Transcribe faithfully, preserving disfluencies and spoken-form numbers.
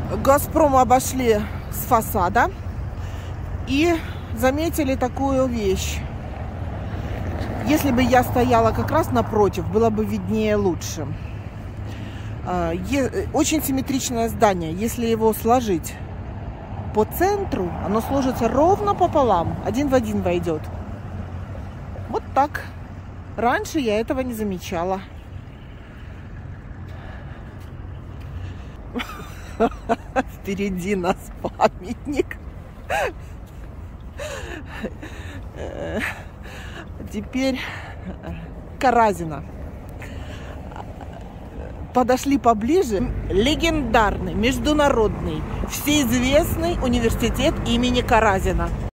Газпром обошли с фасада и заметили такую вещь. Если бы я стояла как раз напротив, было бы виднее лучше. Очень симметричное здание. Если его сложить по центру, оно сложится ровно пополам. Один в один войдет. Вот так. Раньше я этого не замечала. Впереди нас памятник. Теперь Каразина. Подошли поближе. Легендарный, международный, всеизвестный университет имени Каразина.